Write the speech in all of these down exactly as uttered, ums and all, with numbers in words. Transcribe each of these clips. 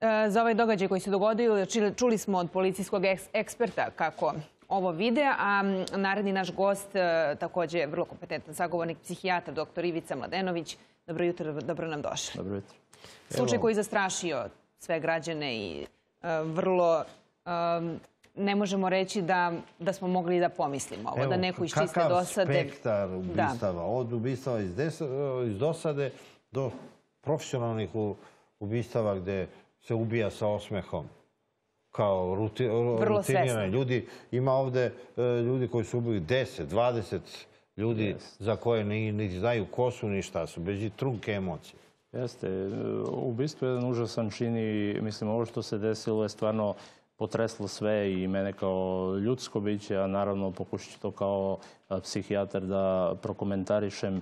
za ovaj događaj koji se dogodio. Čuli smo od policijskog eksperta kako ovo vide, a naredni naš gost, također je vrlo kompetentan sagovornik, psihijatar doktor Ivica Mladenović. Dobro jutro, dobro nam došli. Dobro jutro. Slučaj koji je zastrašio sve građane i vrlo... ne možemo reći da smo mogli da pomislimo ovo, da neko iščiste dosade. Kakav spektar ubistava, od ubistava iz dosade do profesionalnih ubistava gde se ubija sa osmehom, kao rutinirani ljudi. Ima ovde ljudi koji su ubili deset, dvadeset ljudi za koje ni znaju ko su ni šta su, bez i trunke emocije. Jeste. Ubistvo je jedan užasan čin i mislim ovo što se desilo je stvarno potreslo sve i mene kao ljudsko biće, a naravno pokušat ću to kao psihijatar da prokomentarišem.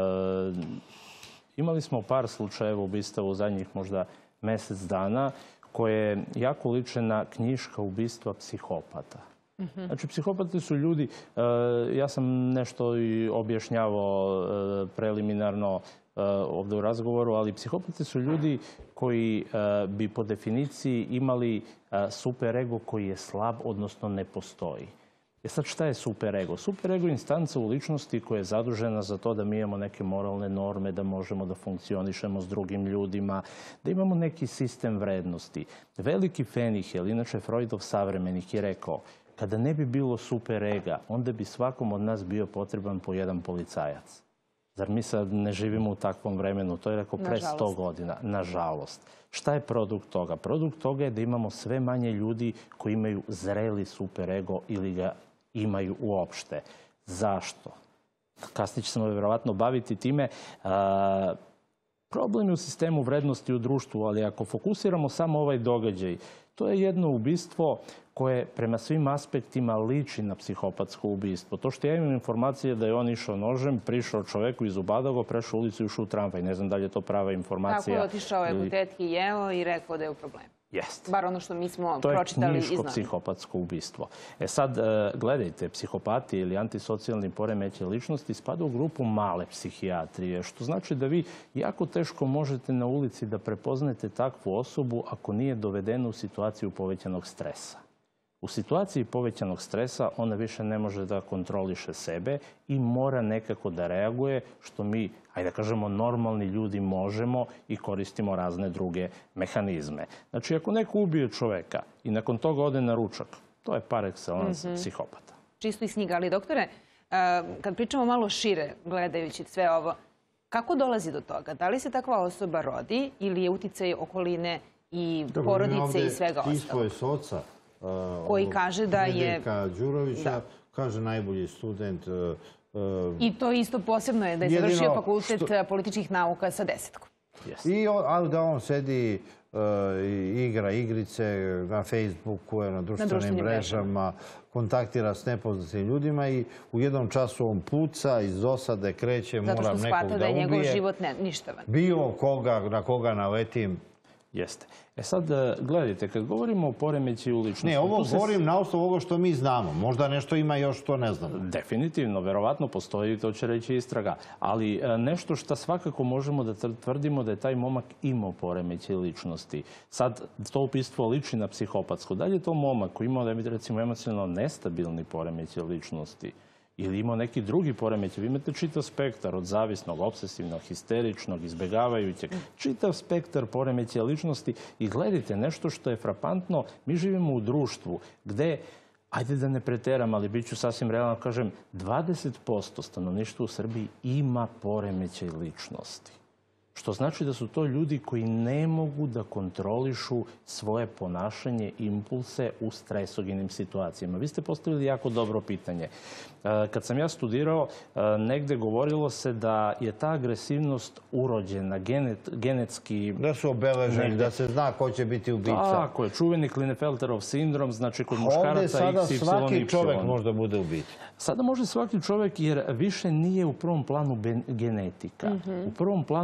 Imali smo par slučajeva ubistava u zadnjih možda mesec dana koje jako liče na knjiška ubistva psihopata. Znači, psihopati su ljudi, ja sam nešto i objašnjavao preliminarno ovdje u razgovoru, ali psihopati su ljudi koji bi po definiciji imali superego koji je slab, odnosno ne postoji. E sad, šta je superego? Superego je instanca u ličnosti koja je zadužena za to da mi imamo neke moralne norme, da možemo da funkcionišemo s drugim ljudima, da imamo neki sistem vrednosti. Veliki Fenihel, inače Freudov savremenik, je rekao kada ne bi bilo superega, onda bi svakom od nas bio potreban po jedan policajac. Zar mi sad ne živimo u takvom vremenu? To je rekao pre sto godina. Nažalost. Šta je produkt toga? Produkt toga je da imamo sve manje ljudi koji imaju zreli superego ili ga imaju uopšte. Zašto? Kasnije ćemo vjerovatno baviti time. Problem je u sistemu vrednosti u društvu, ali ako fokusiramo samo ovaj događaj, to je jedno ubistvo koje prema svim aspektima liči na psihopatsko ubistvo. To što ja imam informacije da je on išao nožem, prišao čoveku, izubadao go, prešao ulicu i ušao u tramvaj. Ne znam da li je to prava informacija. Tako je, otišao je u tetki, jeo i rekao da je u problemu. Jeste. Bar ono što mi smo pročitali iz novina. To je knjiško psihopatsko ubistvo. E sad, gledajte, psihopati ili antisocijalni poremećaj ličnosti spada u grupu male psihijatrije, što znači da vi jako teško možete na ulici da prepoznate takvu osobu ako nije dovedena u situaciju povećanog stresa. U situaciji povećanog stresa ona više ne može da kontroliše sebe i mora nekako da reaguje, što mi, ajde da kažemo, normalni ljudi možemo i koristimo razne druge mehanizme. Znači, ako neko ubije čoveka i nakon toga ode na ručak, to je par excellence psihopata. Čisto iz knjiga, ali doktore, kad pričamo malo šire, gledajući sve ovo, kako dolazi do toga? Da li se takva osoba rodi ili je uticaj okoline i porodice i svega ostalog? Istvo je s oca. Koji kaže da je... Nedeljka Đurovića, kaže najbolji student. I to isto posebno je da je završio fakultet političkih nauka sa desetkom. Ali da on sedi, igra igrice na Facebooku, na društvenim mrežama, kontaktira s nepoznatim ljudima i u jednom času on puca, iz dosade kreće, moram nekog da ubije. Zato što shvata da je njegov život ništavan. Bilo koga, na koga naletim. Jeste. E sad, gledajte, kad govorimo o poremećaju ličnosti... Ne, ovo govorim na osnovu ovo što mi znamo. Možda nešto ima još što ne znamo. Definitivno, verovatno postoji, to će reći istraga. Ali nešto što svakako možemo da tvrdimo da je taj momak imao poremećaj ličnosti. Sad, to ubistvo liči na psihopatsko. Da li je to momak koji imao, recimo, emocionalno nestabilni poremećaj ličnosti ili imao neki drugi poremećaj? Vi imate čitav spektar od zavisnog, obsesivnog, histeričnog, izbegavajućeg, čitav spektar poremećaja ličnosti i gledajte, nešto što je frapantno, mi živimo u društvu gde, ajde da ne preteram, ali bit ću sasvim realno, kažem, dvadeset posto stanovništva u Srbiji ima poremećaj ličnosti. Što znači da su to ljudi koji ne mogu da kontrolišu svoje ponašanje, impulse u stresogenim situacijama. Vi ste postavili jako dobro pitanje. Kad sam ja studirao, negde govorilo se da je ta agresivnost urođena, genetski... Da su obeleženi, da se zna ko će biti ubica. Tako je, čuveni Klinefelterov sindrom, znači kod muškaraca iks, ipsilon, ovde sada svaki čovek možda bude ubica. Sada može svaki čovek jer više nije u prvom planu genetika. U prvom planu je ovaj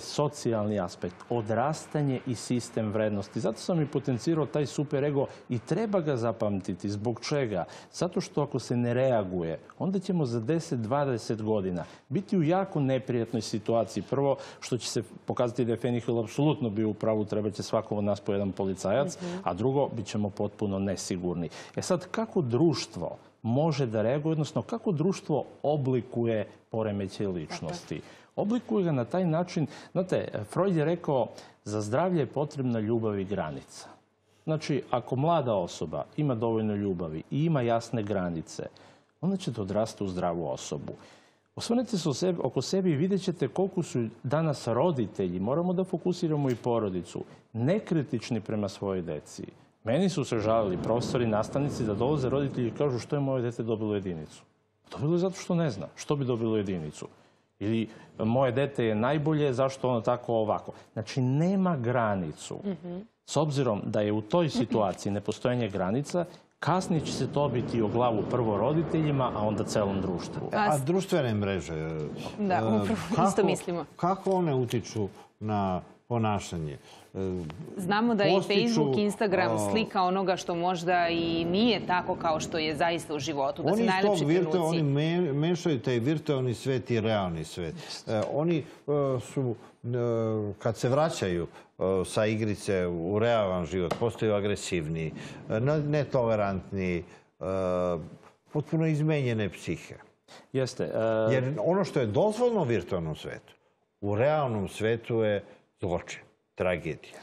socijalni aspekt, odrastanje i sistem vrednosti. Zato sam i potencirao taj superego i treba ga zapamtiti. Zbog čega? Zato što ako se ne reaguje, onda ćemo za deset do dvadeset godina biti u jako neprijatnoj situaciji. Prvo, što će se pokazati da je Fenihel apsolutno bio u pravu, treba će svakom od nas po jedan policajac, a drugo, bit ćemo potpuno nesigurni. E sad, kako društvo može da reaguje, odnosno kako društvo oblikuje poremećaj ličnosti? Oblikuje ga na taj način, znate, Freud je rekao, za zdravlje je potrebna ljubav i granica. Znači, ako mlada osoba ima dovoljno ljubavi i ima jasne granice, onda ćete odrasti u zdravu osobu. Osvrnite se oko sebe i vidjet ćete koliko su danas roditelji, moramo da fokusiramo i porodicu, nekritični prema svojoj deci. Meni su se žalili profesori, nastavnici da dolaze roditelji i kažu što je moje dete dobilo jedinicu. Dobilo je zato što ne zna što bi dobilo jedinicu. Ili moje dete je najbolje, zašto ono tako ovako. Znači, nema granicu. S obzirom da je u toj situaciji nepostojanje granica, kasnije će se to biti o glavu prvo roditeljima, a onda celom društvu. A društvene mreže? Da, isto mislimo. Kako one utiču na ponašanje? Znamo da je Facebook, Instagram slika onoga što možda i nije tako kao što je zaista u životu. Da se najlepši trenuci... Oni mešaju taj virtualni svet i realni svet. Oni su, kad se vraćaju sa igrice u realan život, postaju agresivni, netolerantni, potpuno izmenjene psihe. Jeste. Jer ono što je dozvoljno u virtualnom svetu, u realnom svetu je zločin, tragedija.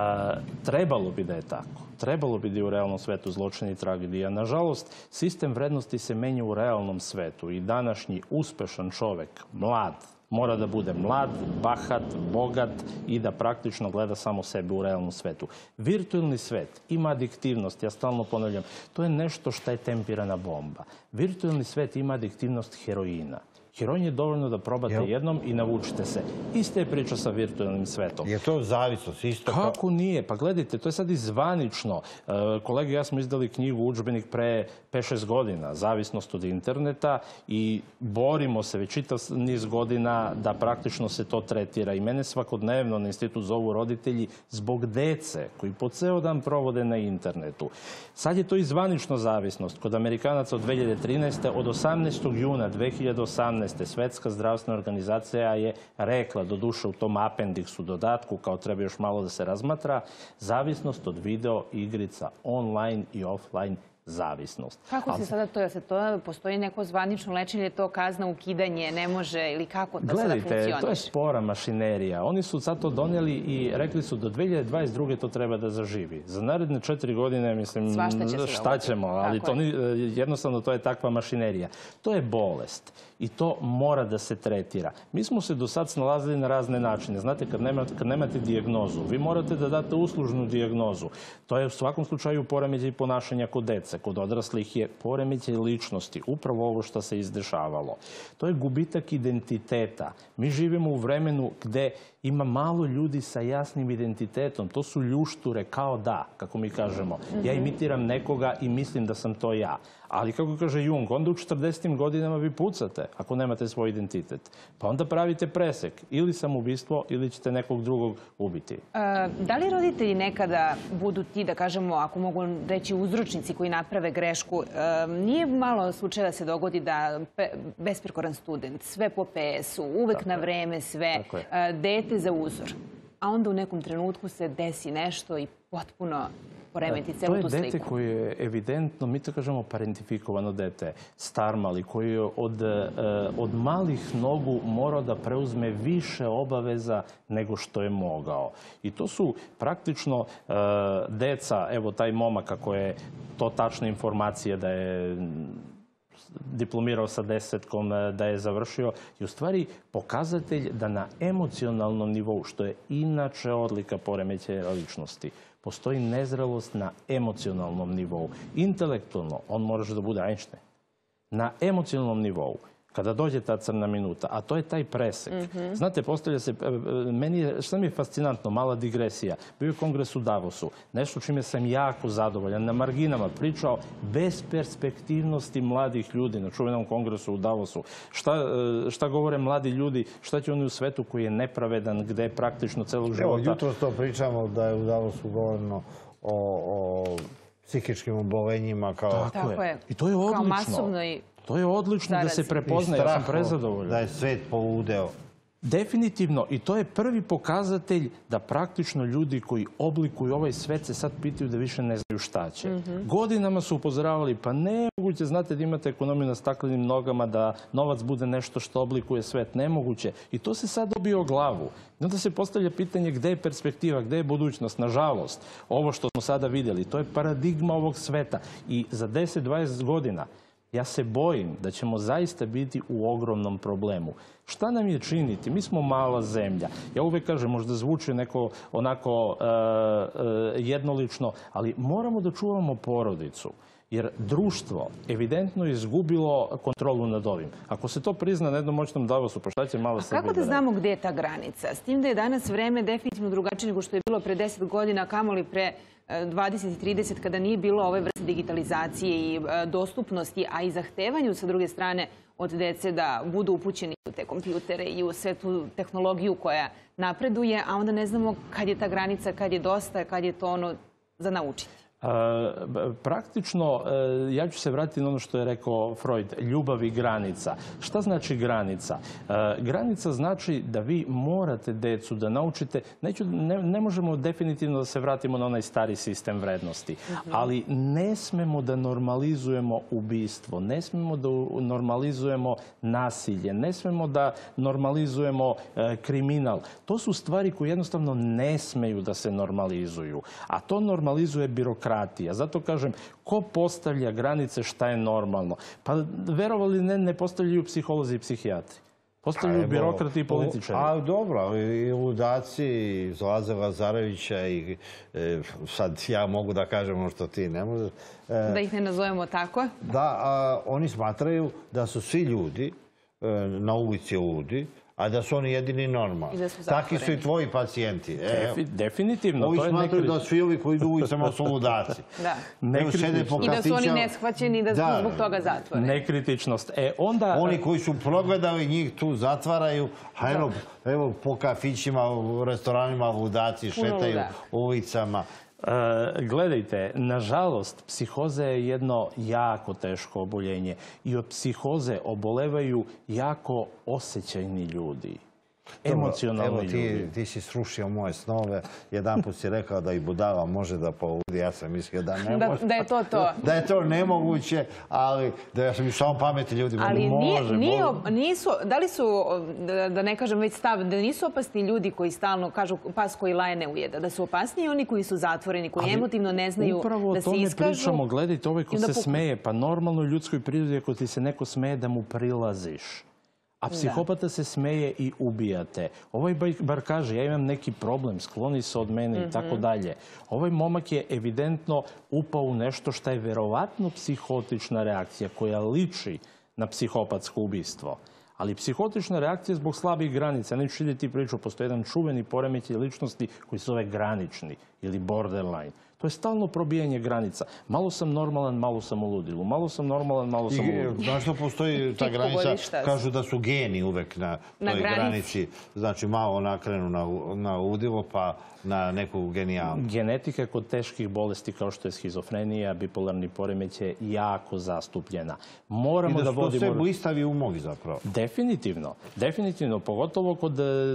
Trebalo bi da je tako. Trebalo bi da je u realnom svetu zločin i tragedija. Nažalost, sistem vrednosti se menja u realnom svetu i današnji uspešan čovek, mlad, mora da bude mlad, bahat, bogat i da praktično gleda samo sebe u realnom svetu. Virtualni svet ima adiktivnost, ja stalno ponavljam, to je nešto što je tempirana bomba. Virtualni svet ima adiktivnost heroina. Heroin je dovoljno da probate jednom i navučite se. Ista je priča sa virtualnim svetom. Je to zavisnost isto? Kako nije? Pa gledajte, to je sad i zvanično. Kolege i ja smo izdali knjigu, udžbenik pre pet šest godina, zavisnost od interneta, i borimo se već čitav niz godina da praktično se to tretira. I mene svakodnevno na institut zovu roditelji zbog dece koji po ceo dan provode na internetu. Sad je to i zvanično zavisnost. Kod Amerikanaca od dve hiljade trinaeste. od osamnaestog juna dve hiljade osamnaeste. Svetska zdravstvena organizacija je rekla, doduše u tom apendiksu, dodatku, kao treba još malo da se razmatra, zavisnost od video igrica, online i offline zavisnost. Kako se sada to, se to postoji neko zvanično lečenje, je to kazna, ukidanje, ne može, ili kako to sada funkcioniše? Gledajte, to je spora mašinerija. Oni su sad to donijeli i rekli su do dve hiljade dvadeset druge to treba da zaživi. Za naredne četiri godine, mislim, šta ćemo, ali to jednostavno to je takva mašinerija. To je bolest i to mora da se tretira. Mi smo se do sad snalazili na razne načine. Znate, kad nemate dijagnozu, vi morate da date uslužnu dijagnozu. To je u svakom slučaju poremećaj ponašanja kod dece. Kod odraslih je poremećaj ličnosti, upravo ovo što se izdešavalo. To je gubitak identiteta. Mi živimo u vremenu gde ima malo ljudi sa jasnim identitetom. To su ljušture, kao da, kako mi kažemo. Ja imitiram nekoga i mislim da sam to ja. Ali, kako kaže Jung, onda u četrdesetim godinama vi pucate ako nemate svoj identitet. Pa onda pravite presek. Ili samoubistvo, ili ćete nekog drugog ubiti. Da li roditelji nekada budu ti, da kažemo, ako mogu reći uzročnici koji naprave grešku? Nije malo slučaja da se dogodi da besprekoran student, sve po pe esu, uvek na vreme sve, dete za uzor. A onda u nekom trenutku se desi nešto i potpuno poremeti celu tu sliku. To je dete koje je evidentno, mi to kažemo parentifikovano dete, starmali, koji je od malih nogu morao da preuzme više obaveza nego što je mogao. I to su praktično deca, evo taj momak, ako je to tačna informacija da je diplomirao sa desetkom, da je završio, je u stvari pokazatelj da na emocionalnom nivou, što je inače odlika poremećaja ličnosti, postoji nezrelost na emocionalnom nivou. Intelektualno, on može da bude Einstein. Na emocionalnom nivou, kada dođe ta crna minuta, a to je taj presek. Znate, postavlja se, meni je, šta mi je fascinantno, mala digresija, bio je kongres u Davosu, nešto čime sam jako zadovoljan, na marginama pričao bez perspektivnosti mladih ljudi na čuvenom kongresu u Davosu. Šta, šta govore mladi ljudi, šta će oni u svetu koji je nepravedan, gde je praktično celog života... Evo, jutro to pričamo da je u Davosu govoreno o, o psihičkim obolenjima kao... Tako, Tako je. je. I to je odlično. Kao masovnoj To je odlično da se prepoznaje, ja sam prezadovoljan. Da je svet poludeo. Definitivno. I to je prvi pokazatelj da praktično ljudi koji oblikuju ovaj svet se sad pitaju da više ne znaju šta će. Godinama su upozoravali, pa nemoguće, znate da imate ekonomiju na staklenim nogama, da novac bude nešto što oblikuje svet. Nemoguće. I to se sad dobio o glavu. I onda se postavlja pitanje gde je perspektiva, gde je budućnost. Nažalost, ovo što smo sada vidjeli, to je paradigma ovog sveta. I za deset do dvadeset godina ja se bojim da ćemo zaista biti u ogromnom problemu. Šta nam je činiti? Mi smo mala zemlja. Ja uvek kažem, možda zvuči neko onako e, e, jednolično, ali moramo da čuvamo porodicu. Jer društvo evidentno je izgubilo kontrolu nad ovim. Ako se to prizna na jednom moćnom Davosu, pa šta će mala Srbija? A kako da znamo gde je ta granica? S tim da je danas vreme definitivno drugačije nego što je bilo pre deset godina, kamoli pre dvadeset i trideset, kada nije bilo ove vrste digitalizacije i dostupnosti, a i zahtevanju sa druge strane od dece da budu upućeni u te kompjutere i u sve tu tehnologiju koja napreduje, a onda ne znamo kad je ta granica, kad je dosta, kad je to ono za naučiti. Praktično, ja ću se vratiti na ono što je rekao Freud, ljubav i granica. Šta znači granica? Granica znači da vi morate decu da naučite, neću, ne, ne možemo definitivno da se vratimo na onaj stari sistem vrednosti, ali ne smemo da normalizujemo ubistvo, ne smemo da normalizujemo nasilje, ne smemo da normalizujemo kriminal. To su stvari koje jednostavno ne smeju da se normalizuju, a to normalizuje birokratija. Zato kažem, ko postavlja granice šta je normalno? Pa verovali ne, ne postavljaju psiholozi i psihijatri. Postavljaju birokrati i političari. A dobro, i ludaci iz Laze Lazarevića i e, sad ja mogu da kažem ono što ti ne možeš. E, da ih ne nazovemo tako? Da, a, oni smatraju da su svi ljudi e, na ulici ludi, a da su oni jedini normalni. Taki su i tvoji pacijenti. E, Definitivno. Ovi smatruju da svi ovi koji idu ulicama su ludaci. Da. I da su oni neshvaćeni i da su zbog toga zatvoreni. Nekritičnost. E, onda... Oni koji su progledali njih tu zatvaraju, a evo, evo po kafićima, u restoranima ludaci šetaju ulicama. Gledajte, nažalost, psihoza je jedno jako teško oboljenje i od psihoze obolevaju jako osjećajni ljudi. Emocionalni ljudi. Evo, ti si srušio moje snove. Jedan put si rekao da i budala može da poludi. Ja sam mislio da ne može. Da je to to. Da je to nemoguće, ali da ja sam i samo pameti ljudima. Ali nisu, da li su, da ne kažem već stav, da nisu opasni ljudi koji stalno kažu pas koji laje ne ujeda, da su opasniji oni koji su zatvoreni, koji emotivno ne znaju da se iskažu. Upravo o tome pričamo. Gledajte, ovaj ko se smeje, pa normalno u ljudskoj prirodi ako ti se neko smeje da mu prilaziš. A psihopata se smeje i ubijate. Ovaj bar kaže, ja imam neki problem, skloni se od mene i tako dalje. Ovaj momak je evidentno upao u nešto što je verovatno psihotična reakcija koja liči na psihopatsko ubistvo. Ali psihotična reakcija zbog slabih granica. Neću šiljeti priču, postoji jedan čuveni poremećaj ličnosti koji se zove granični ili borderline. To je stalno probijanje granica. Malo sam normalan, malo sam u ludilu. Malo sam normalan, malo sam u ludilu. Znaš što postoji ta granica? Kažu da su geni uvek na toj granici. Znači malo nakrenu na ludilo pa na neku genijalnu. Genetika kod teških bolesti kao što je schizofrenija, bipolarni poremećaj je jako zastupljena. Moramo da vodimo... I da su to sve blistavi umovi zapravo. Definitivno. Definitivno. Pogotovo kod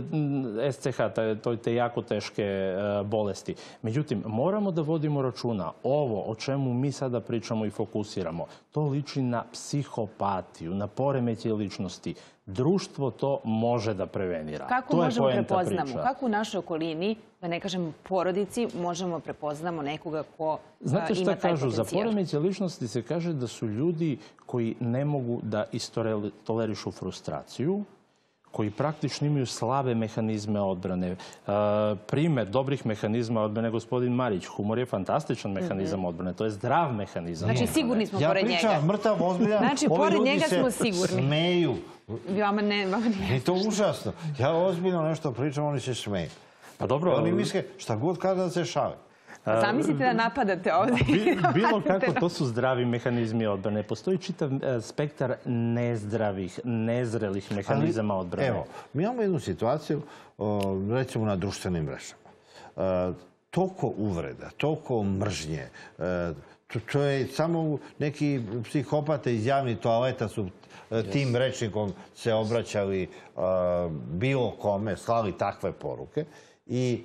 S C H, te jako teške bolesti. Međutim, moramo da vodimo računa. Ovo o čemu mi sada pričamo i fokusiramo, to liči na psihopatiju, na poremećaj ličnosti. Društvo to može da prevenira. Kako možemo prepoznamo? Kako u našoj okolini, da ne kažem porodici, možemo prepoznamo nekoga ko ima taj potencijal? Znate šta kažu? Za poremećaj ličnosti se kaže da su ljudi koji ne mogu da istolerišu frustraciju, koji praktično imaju slabe mehanizme odbrane. Primjer dobrih mehanizma odbrane, gospodin Marić, humor je fantastičan mehanizam odbrane, to je zdrav mehanizam. Znači, sigurni smo pored njega. Ja pričam, mrtav, ozbiljan, znači, ovi pored ljudi njega smo se sigurni. smeju. Vama ne, vama nije. I to je užasno. Ja ozbiljno nešto pričam, oni se smeju. Pa dobro. Oni misle, šta god kaže da se šale. Zamislite da napadate ovdje. Bilo kako, to su zdravi mehanizmi odbrane. Postoji čitav spektar nezdravih, nezrelih mehanizama odbrane. Evo, mi imamo jednu situaciju, recimo na društvenim mrežama. Toliko uvreda, toliko mržnje. To je samo neki psihopate iz javnih toaleta su tim rečnikom se obraćali bilo kome, slali takve poruke. I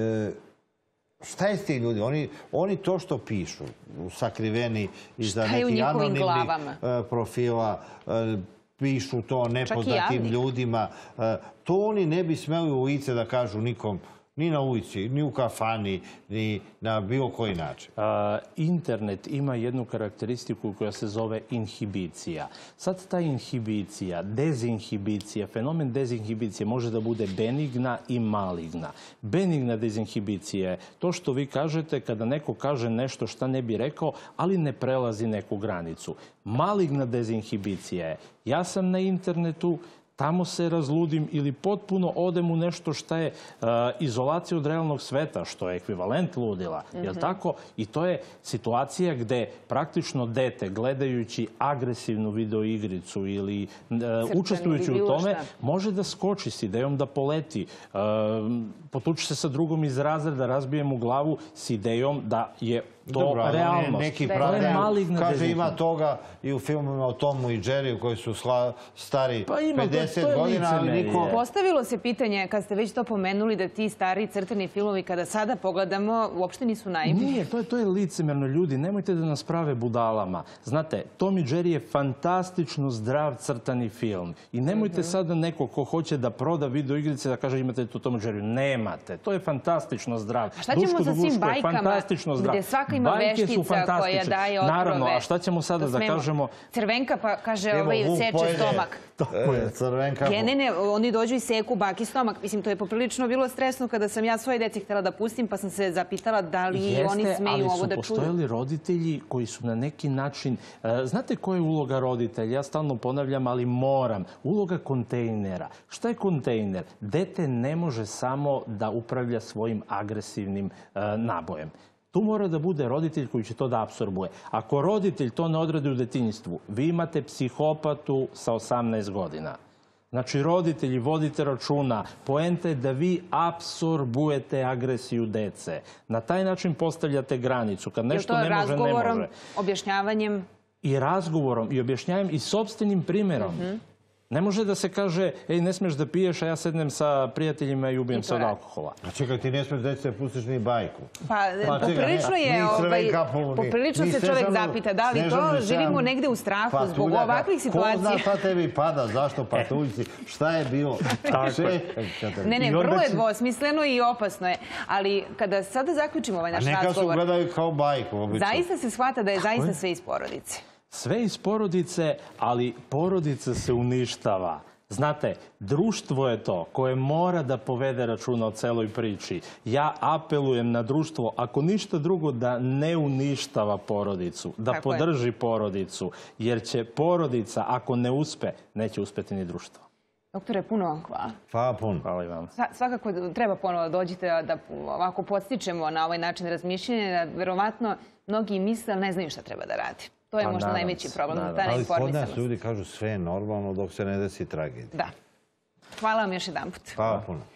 šta je s tim ljudi? Oni, oni to što pišu, sakriveni iza nekih anonimnih profila, pišu to nepoznatim ljudima, to oni ne bi smeli u lice da kažu nikom, ni na ulici, ni u kafani, ni na bilo koji način. Internet ima jednu karakteristiku koja se zove inhibicija. Sad ta inhibicija, dezinhibicija, fenomen dezinhibicije može da bude benigna i maligna. Benigna dezinhibicija je to što vi kažete kada neko kaže nešto šta ne bi rekao, ali ne prelazi neku granicu. Maligna dezinhibicija je ja sam na internetu, tamo se razludim ili potpuno odem u nešto što je izolacija od realnog sveta, što je ekvivalent ludila. Jel tako? I to je situacija gde praktično dete, gledajući agresivnu videoigricu ili učestvujući u tome, može da skoči s idejom da poleti. Potuči se sa drugom iz razreda, razbije mu glavu s idejom da je to realnost. Neki pravdaju, kaže ima toga i u filmima o Tomu i Jerryu koji su stari pedeset godina, ali niko... Postavilo se pitanje, kad ste već to pomenuli, da ti stari crtani filmovi, kada sada pogledamo, uopšte nisu naivni. Nije, to je licemerno, ljudi. Nemojte da nas prave budalama. Znate, Tom i Jerry je fantastično zdrav crtani film. I nemojte sada neko ko hoće da proda video igrice da kaže imate tu Tom i Jerry. Nemate. To je fantastično zdrav. A šta ćemo sa svim bajkama gde svaka ima veštica koja daje otrove? Naravno, a šta ćemo sada da kažemo? Crvenka pa kaže ovaj seče stomak. Crvenka. Ne, ne, oni dođu i seku baki stomak. Mislim, to je poprilično bilo stresno kada sam ja svoje deci htjela da pustim, pa sam se zapitala da li oni smeju ovo da čuju. Ali su postojali roditelji koji su na neki način... Znate koja je uloga roditelja? Ja stalno ponavljam, ali moram. Uloga kontejnera. Šta je kontejner? Dete ne može samo da upravlja svojim agresivnim nabojem. Tu mora da bude roditelj koji će to da apsorbuje. Ako roditelj to ne odradi u detinjstvu, vi imate psihopatu sa osamnaest godina. Znači, roditelji, vodite računa. Poenta je da vi apsorbujete agresiju dece. Na taj način postavljate granicu. Kad nešto ne može, ne može. Je to razgovorom, objašnjavanjem? I razgovorom, i objašnjavanjem, i sopstvenim primjerom. Ne može da se kaže, ej, ne smeš da piješ, a ja sednem sa prijateljima i ubijem se od alkohola. A čekaj, ti ne smeš da se pustiš ni bajku. Pa, poprilično je, poprilično se čovjek zapita, da li to živimo negde u strahu zbog ovakvih situacija. Ko zna šta tebi pada, zašto patuljci, šta je bilo? Ne, ne, vrlo je dvosmisleno i opasno je. Ali kada sada zaključimo ovaj naš razgovor... A neka su gledaju kao bajku. Zaista se shvata da je zaista sve iz porodice. Sve iz porodice, ali porodica se uništava. Znate, društvo je to koje mora da povede računa o celoj priči. Ja apelujem na društvo, ako ništa drugo, da ne uništava porodicu, da podrži porodicu, jer će porodica, ako ne uspe, neće uspeti ni društvo. Doktore, puno vam hvala. Hvala puno. Hvala i vam. Svakako treba ponovo dođite da ovako podstičemo na ovaj način razmišljenja. Verovatno mnogi misle, ali ne znaju šta treba da radi. To je možda najveći problem. Ali kod nas ljudi kažu sve je normalno dok se ne desi tragedija. Da. Hvala vam još jedan put. Hvala puno.